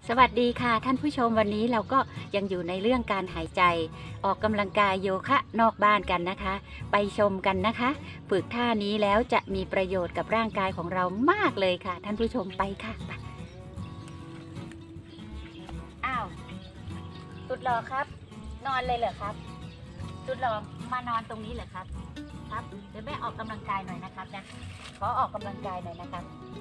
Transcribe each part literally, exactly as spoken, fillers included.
สวัสดีค่ะท่านผู้ชมวันนี้เราก็ยังอยู่ในเรื่องการหายใจออกกำลังกายโยคะนอกบ้านกันนะคะ ไปชมกันนะคะ ฝึกท่านี้แล้วจะมีประโยชน์กับร่างกายของเรามากเลยค่ะท่านผู้ชมไปค่ะไปอ้าวสุดหล่อครับ นอนเลยเหรอครับสุดหล่อมานอนตรงนี้เหรอครับครับเดี๋ยวแม่ออกกำลังกายหน่อยนะครับนะขอออกกำลังกายหน่อยนะครับ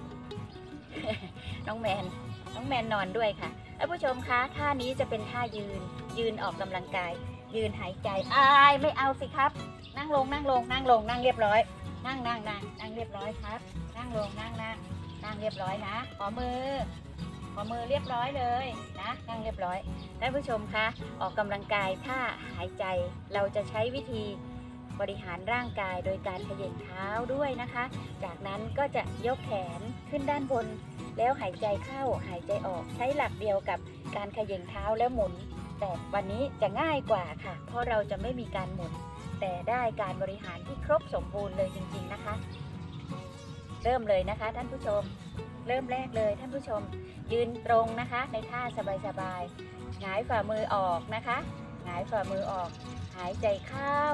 น้องแมนน้องแมนนอนด้วยค่ะท่านผู้ชมคะท่านี้จะเป็นท่ายืนยืนออกกำลังกาย ยืนหายใจอายไม่เอาสิครับ นั่งลงนั่งลงนั่งลงนั่งเรียบร้อย นั่งนั่งนั่งนั่งเรียบร้อยครับ นั่งลงนั่งนั่งนั่งเรียบร้อยนะขอมือขอมือเรียบร้อยเลยนะนั่งเรียบร้อยท่านผู้ชมคะออกกำลังกายท่าหายใจเราจะใช้วิธีบริหารร่างกายโดยการเขย่งเท้าด้วยนะคะ จากนั้นก็จะยกแขนขึ้นด้านบนแล้วหายใจเข้าหายใจออกใช้หลักเดียวกับการเขย่งเท้าแล้วหมุนแต่วันนี้จะง่ายกว่าค่ะเพราะเราจะไม่มีการหมุนแต่ได้การบริหารที่ครบสมบูรณ์เลยจริงๆนะคะเริ่มเลยนะคะท่านผู้ชมเริ่มแรกเลยท่านผู้ชมยืนตรงนะคะในท่าสบายๆหงายฝ่ามือออกนะคะหงายฝ่ามือออกหายใจเข้า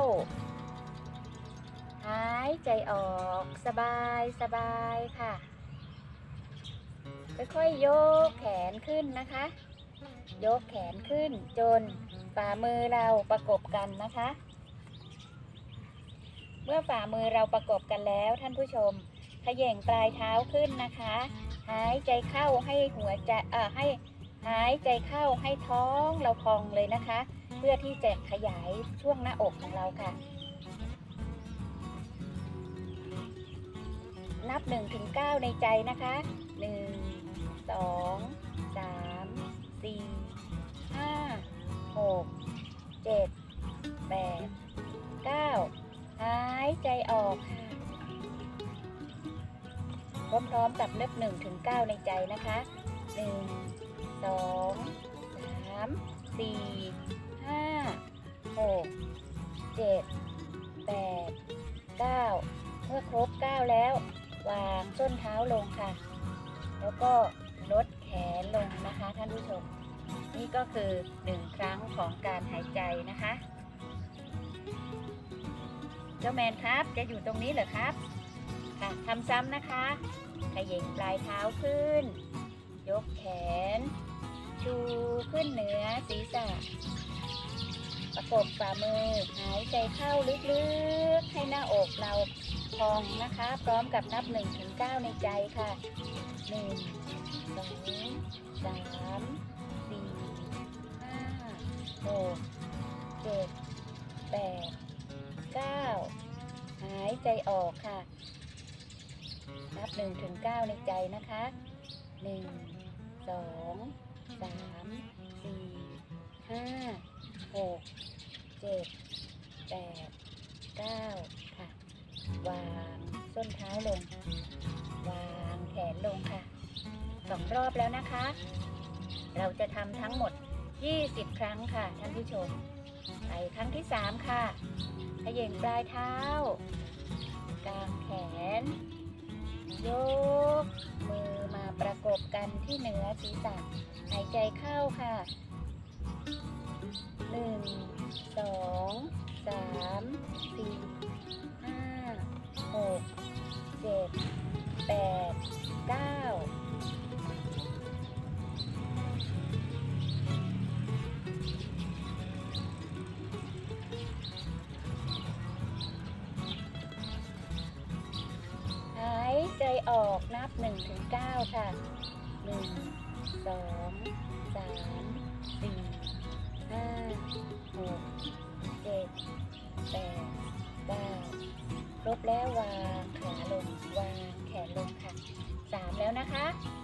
หายใจออกสบายสบายค่ะค่อยๆยกแขนขึ้นนะคะยกแขนขึ้นจนฝ่ามือเราประกบกันนะคะเมื่อฝ่ามือเราประกบกันแล้วท่านผู้ชมเขย่งปลายเท้าขึ้นนะคะหายใจเข้าให้หัวใจเอ่อให้หายใจเข้าให้ท้องเราพองเลยนะคะเพื่อที่จะขยายช่วงหน้าอกของเราค่ะนับหนึ่งถึงเก้าในใจนะคะหนึ่งสองสามสี่ห้าหกเจ็ดแปดเก้าหายใจออกค่ะพร้อมๆกับนับหนึ่งถึงเก้าในใจนะคะหนึ่งสองสามสี่ห้าหกเจ็ดแปดเก้าเมื่อครบเก้าแล้ววางส้นเท้าลงค่ะแล้วก็ลดแขนลงนะคะท่านผู้ชมนี่ก็คือหนึ่งครั้งของการหายใจนะคะเจ้าแมนครับจะอยู่ตรงนี้เหรอครับค่ะทำซ้ำนะคะเขย่งปลายเท้าขึ้นยกแขนชูขึ้นเหนือศีรษะประกบฝ่ามือหายใจเข้าลึกๆให้หน้าอกเราพองนะคะพร้อมกับนับหนึ่งถึงเก้าในใจค่ะหนึ่งสองสามสี่ห้าหกเจ็ดแปดเก้าหายใจออกค่ะนับหนึ่งถึงเก้าในใจนะคะหนึ่งสองสามสี่ห้าหกเจ็ดแปดเก้าค่ะวางส้นเท้าลงวางแขนลงค่ะสองรอบแล้วนะคะเราจะทำทั้งหมดยี่สิบครั้งค่ะท่านผู้ชมไปครั้งที่สามค่ะเขย่งปลายเท้ากางแขนยกมือมาประกบกันที่เหนือศีรษะหายใจเข้าค่ะหนึ่งสองสามสี่ห้าหกเจ็ดแปดเก้าหายใจออกนับหนึ่งถึงเก้าค่ะหนึ่งสองสามสี่ห้าหกเจ็ดแปดเก้าครบแล้ววางขาลงวางแขนลงค่ะสามแล้วนะคะ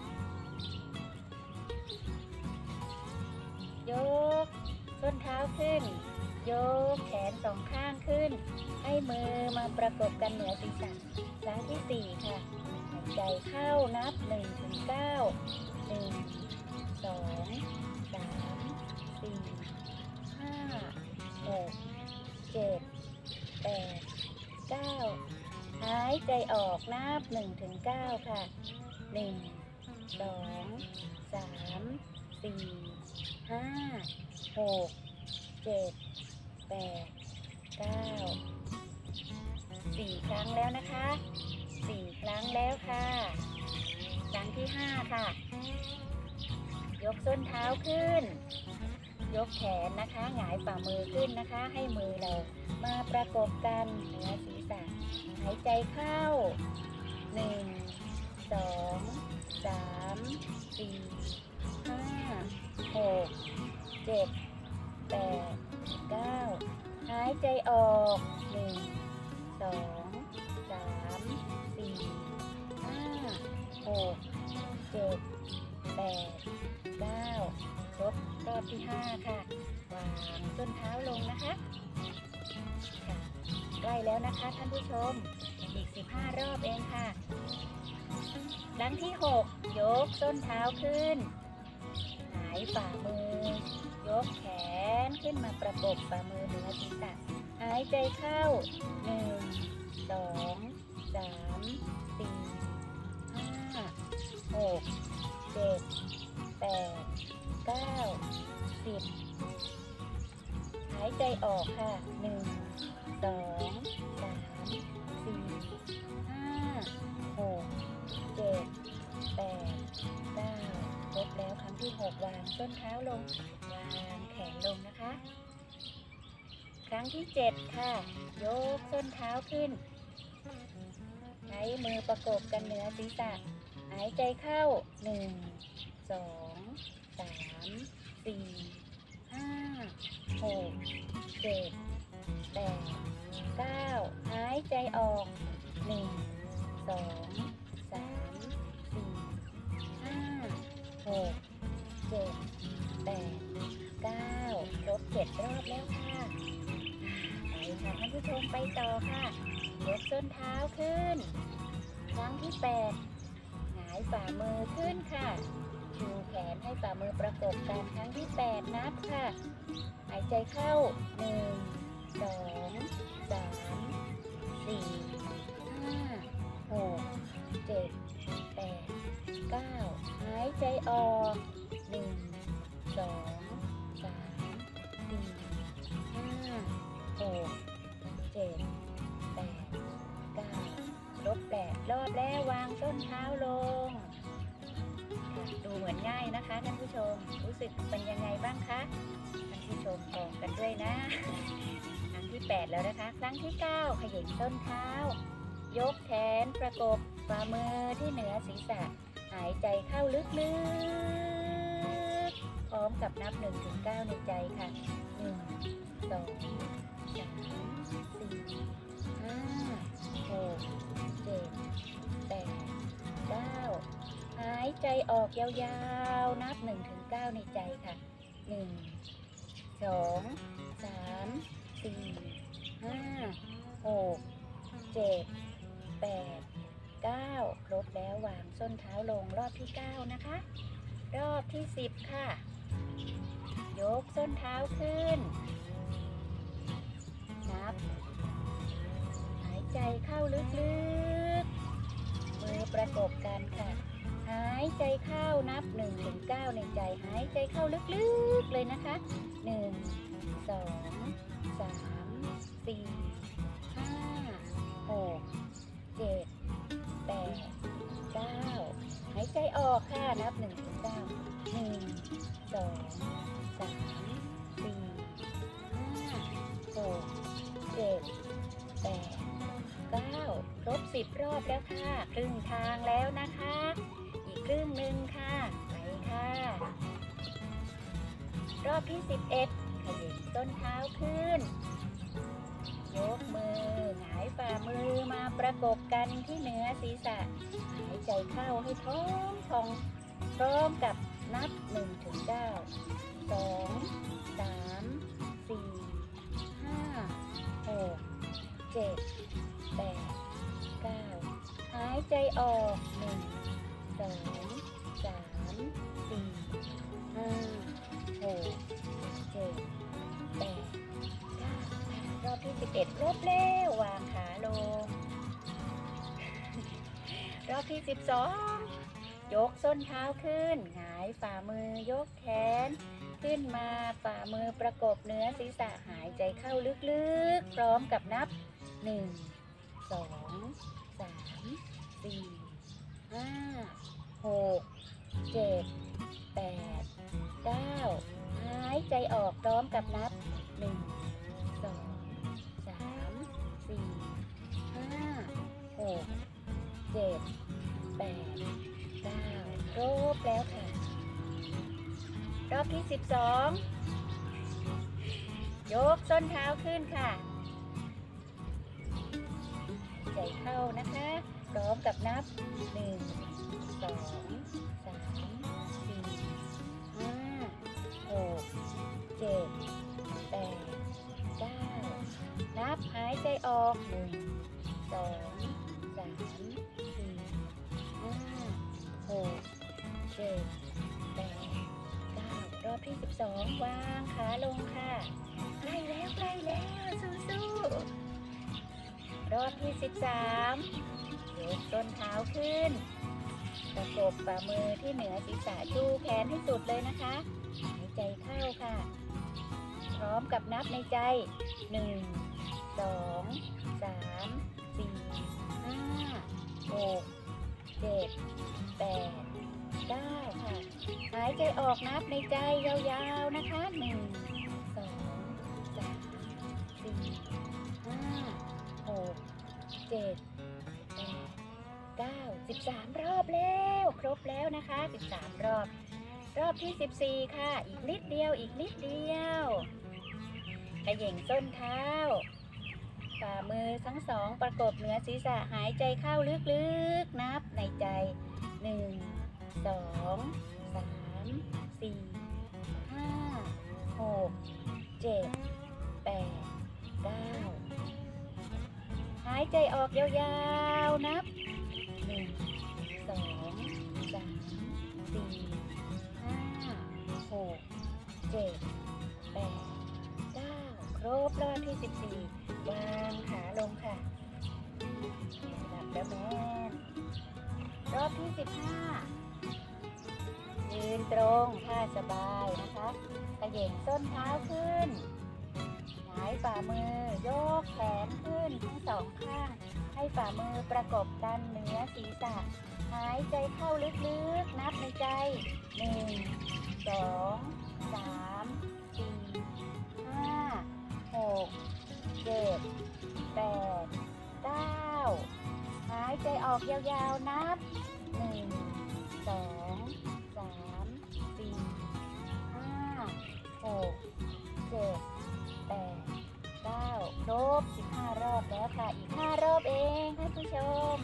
ยกส้นเท้าขึ้นยกแขนสองข้างขึ้นให้มือมาประกบกันเหนือศีรษะครั้งที่สี่ค่ะหายใจเข้านับหนึ่งถึงเก้าหนึ่งสองสามสี่ห้าหกเจ็ดแปดเก้าหายใจออกนับหนึ่งถึงเก้าค่ะหนึ่งสองสามสสี่ห้าหกเจ็ดแปดเก้าสี่ครั้งแล้วนะคะสี่ครั้งแล้วค่ะครั้งที่ห้าค่ะยกส้นเท้าขึ้นยกแขนนะคะหงายฝ่ามือขึ้นนะคะให้มือเรามาประกบกันเหนือศีรษะหายใจเข้าหนึ่งสองสามสี่ห้าหกเจ็ดแปดเก้าหายใจออกหนึ่งสองสามสี่ห้าหกเจ็ดแปดเก้าครบรอบที่ห้าค่ะวางส้นเท้าลงนะคะค่ะใกล้แล้วนะคะท่านผู้ชมอีกสิบห้ารอบเองค่ะครั้งที่หกยกส้นเท้าขึ้นหงายฝ่ามือยกแขนขึ้นมาประกบฝ่ามือเหนือศีรษะหายใจเข้าหนึ่งสองสามสี่ห้าหกเจ็ดแปดเก้าสิบหายใจออกค่ะหนึ่งสองสามสี่ห้าหกเจ็ดแปดเก้าครบแล้วครั้งที่หกวางส้นเท้าลงวางแขนลงนะคะครั้งที่เจ็ดค่ะยกส้นเท้าขึ้นใช้มือประกบกันเหนือศีรษะหายใจเข้าหนึ่งสองสามสี่ห้าหกเจ็ดแปดเก้าหายใจออกหนึ่งสองสามสี่ห้าหกเจ็ดแปดเก้าครบเจ็ดรอบแล้วค่ะไปค่ะท่านผู้ชมไปต่อค่ะยกส้นเท้าขึ้นครั้งที่แปดหงายฝ่ามือขึ้นค่ะชูแขนให้ฝ่ามือประกบกันครั้งที่แปดนับค่ะหายใจเข้าหนึ่งสองสามสี่ห้าหกเจ็ดแปดเก้าหายใจออกหนึ่งสองสามสี่ห้าหกเจ็ดแปดเก้าลบแปดรอบแล้ววางส้นเท้าลงดูเหมือนง่ายนะคะท่านผู้ชมรู้สึกเป็นยังไงบ้างคะท่านผู้ชมบอกกันด้วยนะครั้งที่แปดแล้วนะคะครั้งที่เก้าเขย่งส้นเท้ายกแขนประกบฝ่ามือที่เหนือศีรษะหายใจเข้าลึกๆพร้อมกับนับหนึ่งถึงเก้าในใจค่ะหนึ่งสองสามสี่ห้าหกเจ็ดแปดเก้าหายใจออกยาวๆนับหนึ่งถึงเก้าในใจค่ะหนึ่งสองสามสี่ห้าหกเจ็ดแปดเก้าครบแล้ววางส้นเท้าลงรอบที่เก้านะคะรอบที่สิบค่ะยกส้นเท้าขึ้นนับหายใจเข้าลึกๆมือประกบกันค่ะหายใจเข้านับหนึ่งถึงเก้าในใจหายใจเข้าลึกๆเลยนะคะหนึ่งสองสามสี่ห้าหกเจ็ดแปดเก้าหายใจออกค่ะนับหนึ่งถึงเก้าหนึ่งสองสามสี่ห้าหกเจ็ดแปดเก้าครบสิบรอบแล้วค่ะครึ่งทางแล้วนะคะอีกครึ่งหนึ่งค่ะไปค่ะรอบที่สิบเอ็ดเขย่งส้นเท้าขึ้นยกมือหงายฝ่ามือมาประกบกันที่เหนือศีรษะหายใจเข้าให้ท้องพองพร้อมกับนับหนึ่งถึงเก้าสองสามสี่ห้าหกเจ็ดแปดเก้าหายใจออกหนึ่งสองสามสี่ห้าหกเจ็ดแปดเก้ารอบที่สิบเอ็ดรอบแล้ววางขาลงรอบที่สิบสองยกส้นเท้าขึ้นหงายฝ่ามือยกแขนขึ้นมาฝ่ามือประกบเหนือศีรษะหายใจเข้าลึกๆพร้อมกับนับหนึ่ง สอง สาม สี่ ห้า หก เจ็ด แปด เก้าหายใจออกพร้อมกับนับหนึ่ง สอง สาม สี่ ห้า หก เจ็ด แปด เก้าครบแล้วค่ะรอบที่สิบสองยกส้นเท้าขึ้นค่ะหายใจเข้านะคะพร้อมกับนับหนึ่ง สอง สาม สี่ ห้า หก เจ็ด แปด เก้านับหายใจออกหนึ่ง สอง สาม สี่ ห้า หก เจ็ด แปด เก้ารอบที่สิบสองวางขาลงค่ะใกล้แล้วใกล้แล้วสู้ๆรอบที่สิบสามยกต้นเท้าขึ้นประกบฝ่ามือที่เหนือศีรษะชูแขนให้สุดเลยนะคะหายใจเข้าค่ะพร้อมกับนับในใจหนึ่ง สอง สาม สี่ ห้า หก เจ็ด แปด เก้าค่ะหายใจออกนับในใจยาวๆนะคะหนึ่ง สอง สาม สี่ ห้า หก เจ็ด แปด เก้า สิบสามรอบแล้วครบแล้วนะคะสิบสามรอบรอบที่สิบสี่ค่ะอีกนิดเดียวอีกนิดเดียวเขย่งส้นเท้าฝ่ามือทั้งสองประกบเหนือศีรษะหายใจเข้าลึกๆนับในใจหนึ่ง สอง สาม สี่ ห้า หก เจ็ด แปด เก้าหายใจออกยาวๆนับหนึ่ง สอง สาม สี่ ห้า หก เจ็ด แปด เก้าครบรอบที่สิบสี่วางขาลงค่ะหลับแล้วแม่รอบที่สิบห้ายืนตรงท่าสบายนะคะเขย่งส้นเท้าขึ้นหงายฝ่ามือยกแขนขึ้นทั้งสองข้างให้ฝ่ามือประกบกันเหนือศีรษะหายใจเข้าลึกๆนับในใจหนึ่ง สอง สาม สี่ ห้า หก เจ็ด แปด เก้าหายใจออกยาวๆนับหนึ่ง สอง สาม สี่ ห้า หก เจ็ด แปด เก้าครบสิบห้ารอบแล้วค่ะอีกห้ารอบเองท่านผู้ชม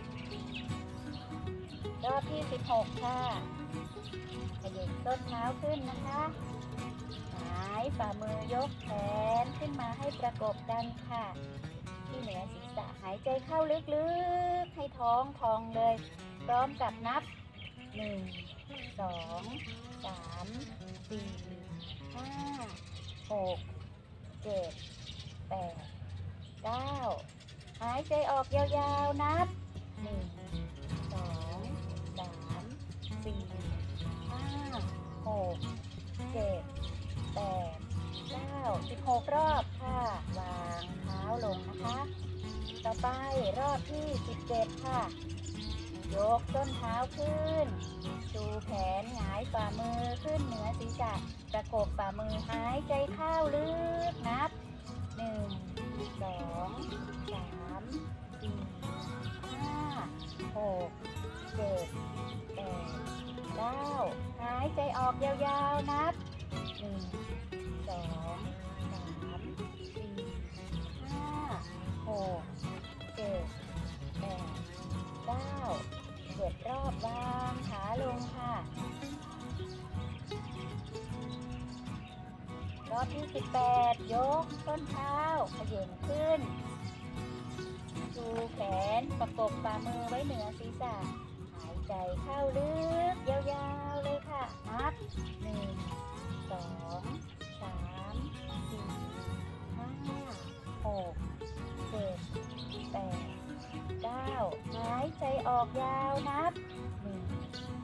รอบที่สิบหกค่ะขยับต้นเท้าขึ้นนะคะหงายฝ่ามือยกแขนขึ้นมาให้ประกบกันค่ะที่เหนือศีรษะหายใจเข้าลึกๆให้ท้องพองเลยพร้อมกับนับหนึ่ง สอง สาม สี่ ห้า หก เจ็ด แปด เก้าหายใจออกยาวๆนับหนึ่ง สอง สาม สี่ ห้า หก เจ็ด แปด เก้า สิบหกรอบค่ะวางเท้าลงนะคะต่อไปรอบที่สิบเจ็ดค่ะยกต้นเท้าขึ้นชูแขนหงายฝ่ามือขึ้นเหนือศีรษะประกบฝ่ามือหายใจเข้าลึกนับหนึ่ง สอง สาม สี่ ห้า หก เจ็ด แปด เก้าหายใจออกยาวๆนับหนึ่ง สอง สาม สี่ ห้า หก เจ็ด แปด เก้าเจ็ดรอบวางขาลงค่ะรอบที่สิบแปดยกต้นเท้าเขย่งขึ้นชูแขนประกบฝ่ามือไว้เหนือศีรษะหายใจเข้าลึกยาวๆเลยค่ะนับหนึ่ง สอง สาม สี่ ห้า หก เจ็ด แปด เก้าหายใจออกยาวนับหนึ่ง ส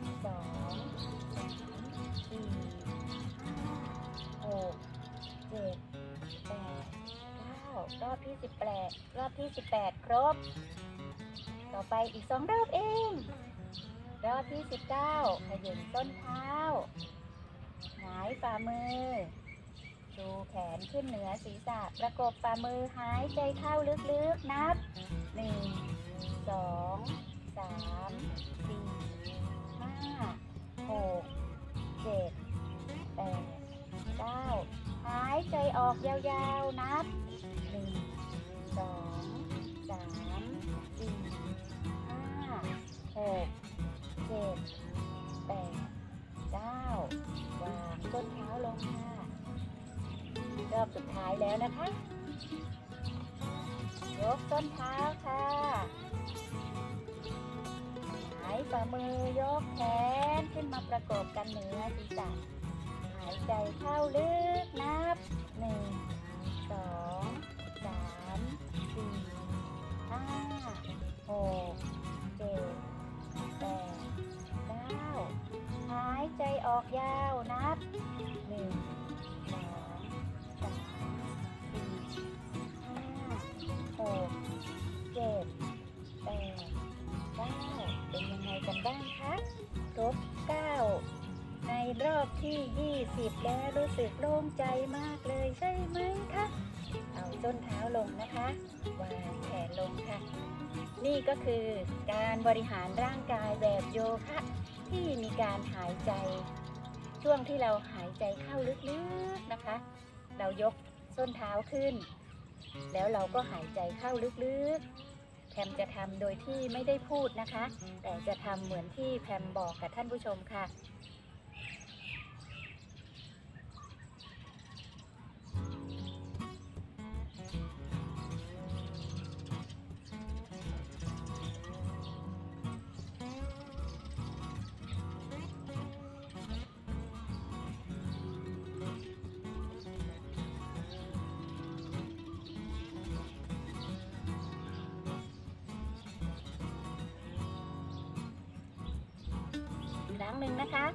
อบที่สิบแปดรอบที่สิบแปดครบต่อไปอีกสองรอบเองรอบที่สิบเก้าเขย่งส้นเท้าหงายฝ่ามือชูแขนขึ้นเหนือศีรษะประกบฝ่ามือหายใจเข้าลึกๆนับหนึ่งสองสามสี่ห้าหกเจ็ดแปดเก้าหายใจออกยาวๆนับหนึ่งสองสามสี่ห้าหกเจ็ดแปดเก้าวางส้นเท้าลงค่ะรอบสุดท้ายแล้วนะคะยกส้นเท้าค่ะหายฝ่ามือยกแขนขึ้นมาประกบกันเหนือศีรษะหายใจเข้าลึกนับหนึ่งสองสามสี่ห้าหกเจ็ดแปดเก้าหายใจออกยาวนับหนึ่งสองสามสี่ห้าหกเจ็ดแปดเก้าเป็นยังไงกันบ้างคะครบเก้าในรอบที่ยี่สิบแล้วรู้สึกโล่งใจมากเลยใช่ไหมคะเอาส้นเท้าลงนะคะวางแขนลงค่ะนี่ก็คือการบริหารร่างกายแบบโยคะที่มีการหายใจช่วงที่เราหายใจเข้าลึกๆนะคะเรายกส้นเท้าขึ้นแล้วเราก็หายใจเข้าลึกๆแพมจะทำโดยที่ไม่ได้พูดนะคะแต่จะทำเหมือนที่แพมบอกกับท่านผู้ชมค่ะครั้งหนึ่งนะคะ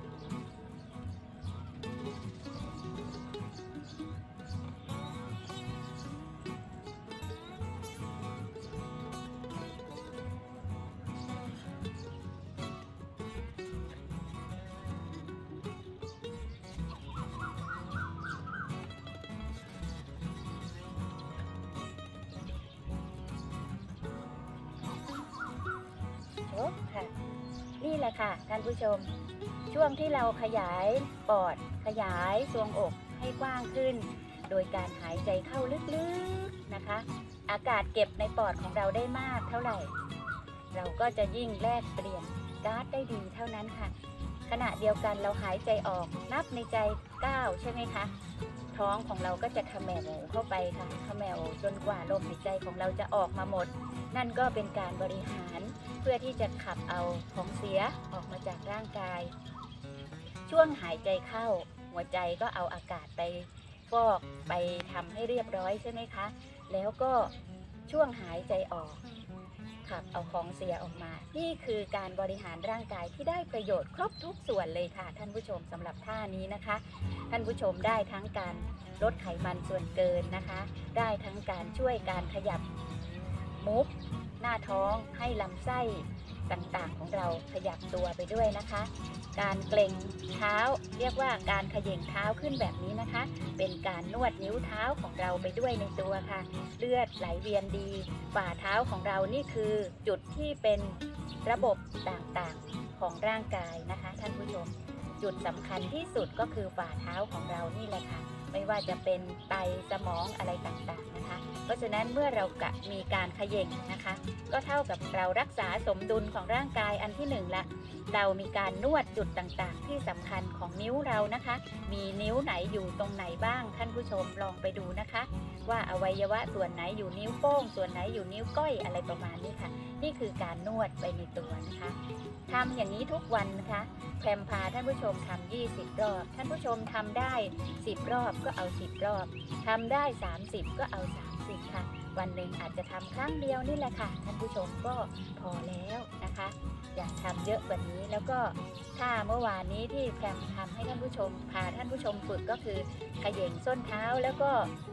โอ้ค่ะนี่แหละค่ะท่านผู้ชมช่วงที่เราขยายปอดขยายทรวงอกให้กว้างขึ้นโดยการหายใจเข้าลึกๆนะคะอากาศเก็บในปอดของเราได้มากเท่าไหร่เราก็จะยิ่งแลกเปลี่ยนก๊าซได้ดีเท่านั้นค่ะขณะเดียวกันเราหายใจออกนับในใจเก้าใช่ไหมคะท้องของเราก็จะเขม่วเข้าไปค่ะเขม่วจนกว่าลมหายใจของเราจะออกมาหมดนั่นก็เป็นการบริหารเพื่อที่จะขับเอาของเสียออกมาจากร่างกายช่วงหายใจเข้าหัวใจก็เอาอากาศไปฟอกไปทำให้เรียบร้อยใช่ไหมคะแล้วก็ช่วงหายใจออกขับเอาของเสียออกมานี่คือการบริหารร่างกายที่ได้ประโยชน์ครบทุกส่วนเลยค่ะท่านผู้ชมสำหรับท่านี้นะคะท่านผู้ชมได้ทั้งการลดไขมันส่วนเกินนะคะได้ทั้งการช่วยการขยับมุกหน้าท้องให้ลำไส้ต่างๆของเราขยับตัวไปด้วยนะคะการเกร็งเท้าเรียกว่าการเขย่งเท้าขึ้นแบบนี้นะคะเป็นการนวดนิ้วเท้าของเราไปด้วยในตัวค่ะเลือดไหลเวียนดีฝ่าเท้าของเรานี่คือจุดที่เป็นระบบต่างๆของร่างกายนะคะท่านผู้ชมจุดสำคัญที่สุดก็คือฝ่าเท้าของเรานี่แหละค่ะไม่ว่าจะเป็นไตสมองอะไรต่างๆนะคะเพราะฉะนั้นเมื่อเรากะมีการเขย่งนะคะก็เท่ากับเรารักษาสมดุลของร่างกายอันที่หนึ่งละเรามีการนวดจุดต่างๆที่สำคัญของนิ้วเรานะคะมีนิ้วไหนอยู่ตรงไหนบ้างท่านผู้ชมลองไปดูนะคะว่าอวัยวะส่วนไหนอยู่นิ้วโป้งส่วนไหนอยู่นิ้วก้อยอะไรประมาณนี้ค่ะนี่คือการนวดไปในตัวนะคะทำอย่างนี้ทุกวันนะคะแพมพาท่านผู้ชมทำยี่สิบรอบท่านผู้ชมทำได้สิบรอบก็เอาสิบรอบทำได้สามสิบก็เอาสามสิบค่ะวันหนึ่งอาจจะทำครั้งเดียวนี่แหละค่ะท่านผู้ชมก็พอแล้วนะคะอยากทำเยอะกว่านี้แล้วก็ถ้าเมื่อวานนี้ที่แพมทำให้ท่านผู้ชมพาท่านผู้ชมฝึกก็คือเขย่งส้นเท้าแล้วก็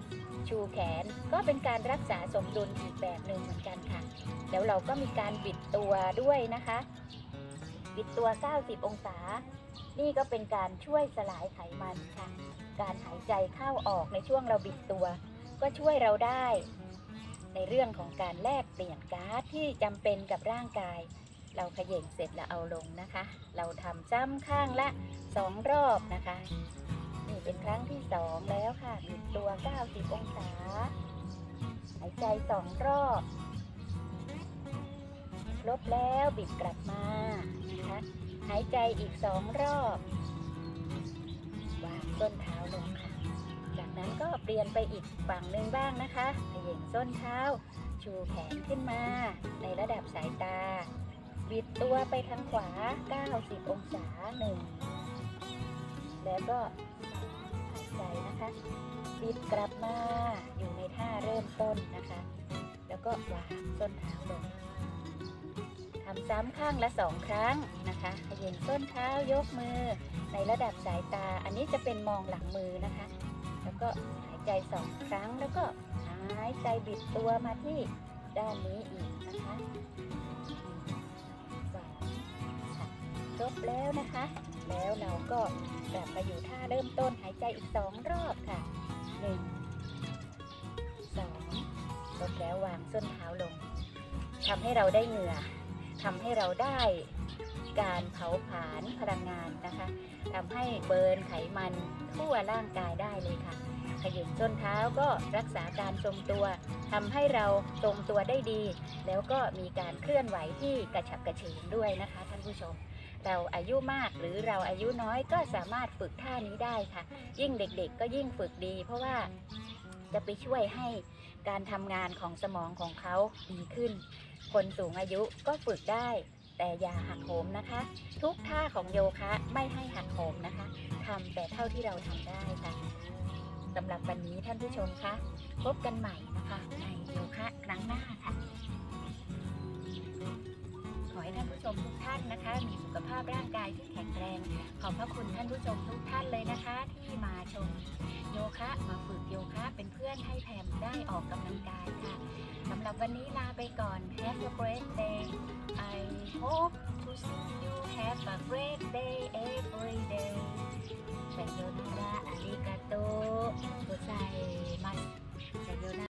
ชูแขนก็เป็นการรักษาสมดุลอีกแบบหนึ่งเหมือนกันค่ะแล้วเราก็มีการบิดตัวด้วยนะคะบิดตัวเก้าสิบองศานี่ก็เป็นการช่วยสลายไขมันค่ะการหายใจเข้าออกในช่วงเราบิดตัวก็ช่วยเราได้ในเรื่องของการแลกเปลี่ยนก๊าซที่จำเป็นกับร่างกายเราเขย่งเสร็จแล้วเอาลงนะคะเราทำซ้ำข้างละสองรอบนะคะนี่เป็นครั้งที่สองแล้วค่ะบิดตัวเก้าสิบองศาหายใจสองรอบครบแล้วบิดกลับมานะคะหายใจอีกสองรอบวางส้นเท้าลงค่ะจากนั้นก็เปลี่ยนไปอีกฝั่งหนึ่งบ้างนะคะเขย่งส้นเท้าชูแขนขึ้นมาในระดับสายตาบิดตัวไปทางขวาเก้าสิบองศาหนึ่งแล้วก็หายใจนะคะบิดกลับมาอยู่ในท่าเริ่มต้นนะคะแล้วก็วางส้นเท้าลงทำซ้ำข้างละสองครั้งนะคะเขย่งส้นเท้ายกมือในระดับสายตาอันนี้จะเป็นมองหลังมือนะคะแล้วก็หายใจสองครั้งแล้วก็หายใจบิดตัวมาที่ด้านนี้อีกนะคะครบแล้วนะคะแล้วเราก็กลับมาอยู่ท่าเริ่มต้นหายใจอีกสองรอบค่ะหนึ่งสองครบแล้ววางส้นเท้าลงทำให้เราได้เหงื่อทำให้เราได้การเผาผลาญพลังงานนะคะทำให้เบิร์นไขมันทั่วร่างกายได้เลยค่ะขย่งส้นเท้าก็รักษาการทรงตัวทำให้เราทรงตัวได้ดีแล้วก็มีการเคลื่อนไหวที่กระฉับกระเฉงด้วยนะคะท่านผู้ชมเราอายุมากหรือเราอายุน้อยก็สามารถฝึกท่านี้ได้ค่ะยิ่งเด็กๆก็ยิ่งฝึกดีเพราะว่าจะไปช่วยให้การทำงานของสมองของเขาดีขึ้นคนสูงอายุก็ฝึกได้แต่อย่าหักโหมนะคะทุกท่าของโยคะไม่ให้หักโหมนะคะทำแต่เท่าที่เราทำได้ค่ะสำหรับวันนี้ท่านผู้ชมคะพบกันใหม่นะคะในโยคะครั้งหน้าค่ะขอให้ท่านผู้ชมทุกท่านนะคะมีสุขภาพร่างกายที่แข็งแรงขอบพระคุณท่านผู้ชมทุกท่านเลยนะคะที่มาชมโยคะมาฝึกโยคะเป็นเพื่อนให้แพมได้ออกกำลังกายค่ะสำหรับวันนี้ลาไปก่อน Have a great day I hope to see you have a great day every day さよならありがとうございます。さよなら